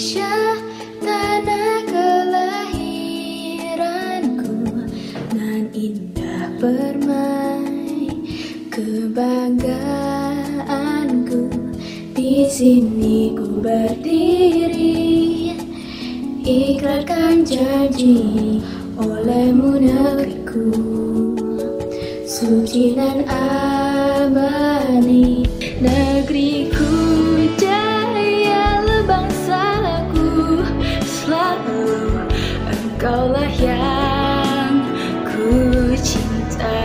Indonesia, tanah kelahiranku, nan indah permai kebanggaanku. Di sini ku berdiri, ikrarkan janji olehmu negeriku, suci dan abadi. Negeriku, jaya bangsaku, selalu engkaulah yang ku cinta.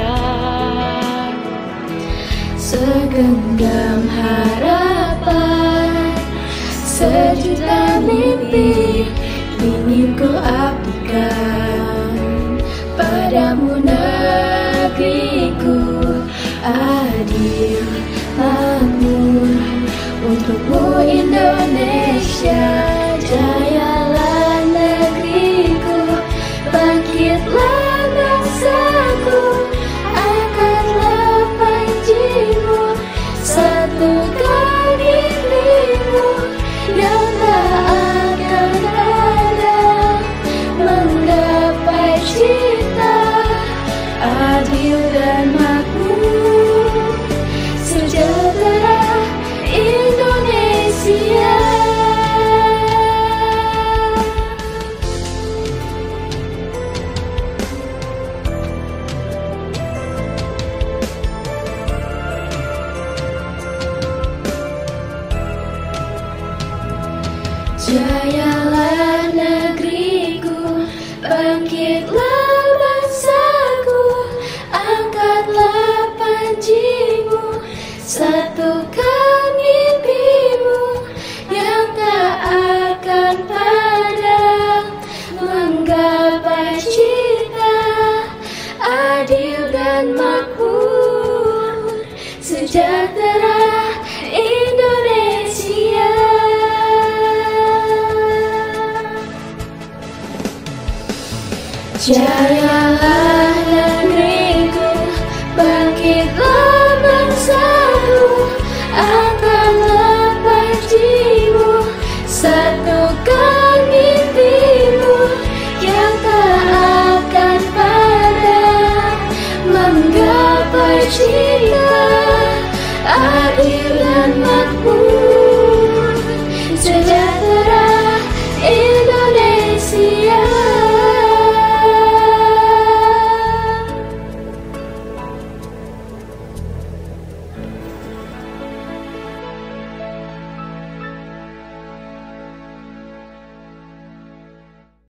Segenggam harapan, sejuta mimpi, ingin ku abdikan padamu negeriku. Adil, makmur, untukmu Indonesia. Jayalah negeriku, bangkitlah bangsaku, angkatlah panjimu, satukan dirimu yang tak akan ada, menggapai cita adil dan makmur, sejahtera Indonesia. Jayalah negeriku, bangkitlah bangsaku, angkatlah panjimu, satukan mimpimu yang tak akan padam, menggapai cita adil dan makmur, sejahtera Indonesia. Jayalah negeriku, bangkitlah bangsaku, angkatlah panjimu, satukan mimpimu yang tak akan padam, menggapai cita adil dan makmur,